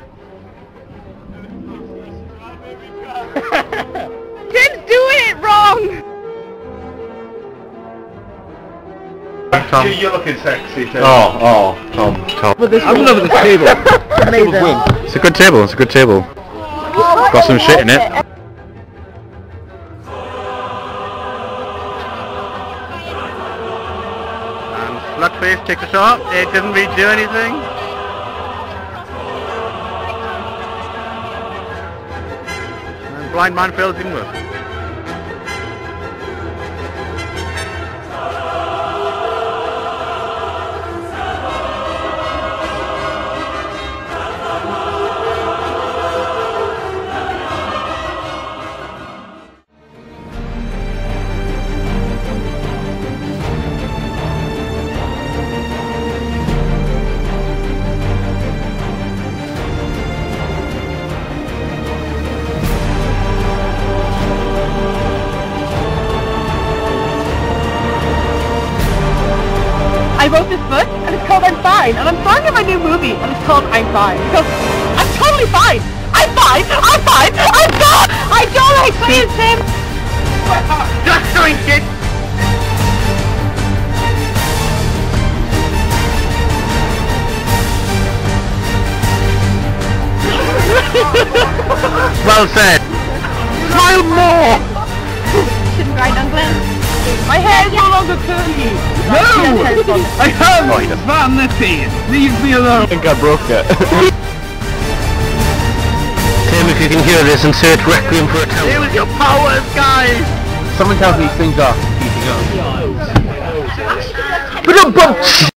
Tim's doing it wrong! Tom. You're looking sexy, Tim. Tom. I'm gonna over the table. Amazing. It's a good table, it's a good table. Got some shit in it. And Slugface takes a shot, it didn't really do anything. And Blind Man fails in with. I wrote this book, and it's called I'm Fine, and I'm starring in my new movie, and it's called I'm Fine. Because I'm totally fine! I'm fine! I'm fine! I'm fine! I don't like playing Tim! Just doing it! Well said! Smile more! Shouldn't grind on Glenn. My hair is no longer curly! No! I have vanity! Leave me alone! I think I broke it. Tim, if you can hear this, insert Requiem for a Town. Here with your powers, guys! Someone tells me things are heating up.